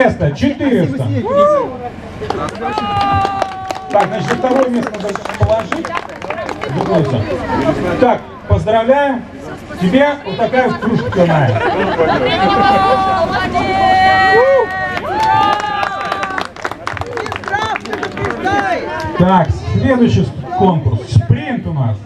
Место 400. Так, значит, второе место надо положить. Так, поздравляем. Тебе вот такая кружка пивная. Так, следующий конкурс. Спринт у нас.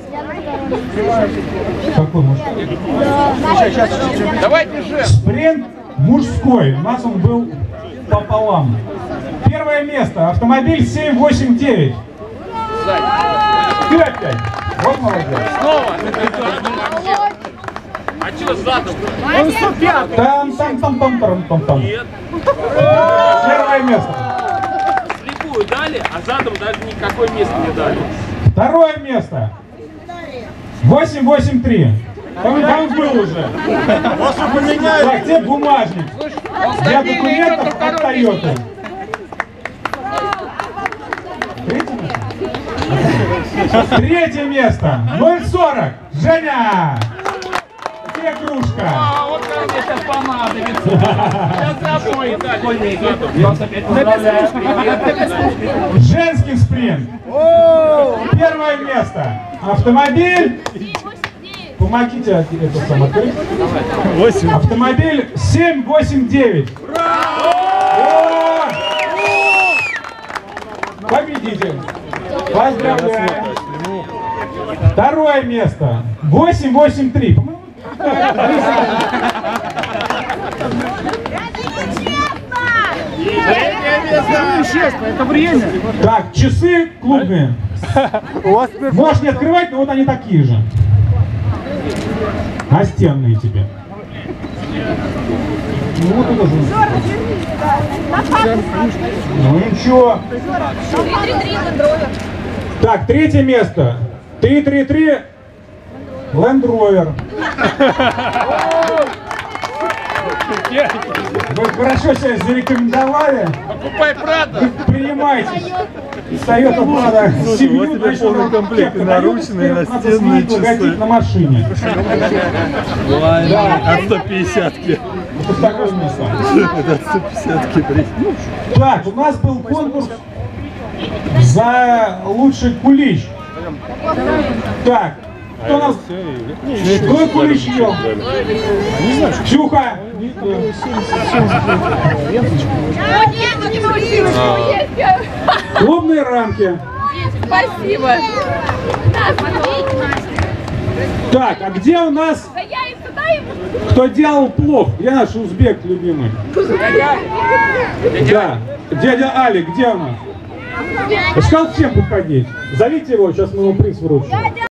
Какой мужской? Давайте же. Спринт мужской. У нас он был пополам. Первое место. Автомобиль 789. Ты опять. Вот молодец. Снова. А что задом? Он 105. Там. Нет. Первое место. Слепую дали, а задом даже никакое место не дали. Второе место. 883. Там был уже. Так, где бумажник? Для документов от Тойоты. Третье место. 040. Женя. Где кружка? А вот как мне сейчас понадобится. Сейчас запой. Женский спринт. Первое место. Автомобиль. Помогите это сам открыть. Автомобиль 789. Победитель. Поздравляю. Второе место. 883. Честно, это время. Так, часы клубные. Можешь не открывать, но вот они такие же. Настенные тебе. Ну вот это же. Ну ничего. Так, третье место. 333 Land Rover. Вы хорошо себя зарекомендовали. Покупай Прада. Вы принимайтесь. Toyota Prado. Семью, Вот тебе полный комплект, и наручные, и настенные часы. на машине. Да. От 150-ки. Вот такое место. От 150-ки. Так, у нас был конкурс за лучший кулич. Так, кто у нас? Кто кулич ел? Ксюха. Клубные рамки. Спасибо. Так, а где у нас, кто делал плов? Где наш узбек любимый? Да, дядя Али, где у нас? Я сказал всем подходить. Зовите его, сейчас мы ему приз вручим.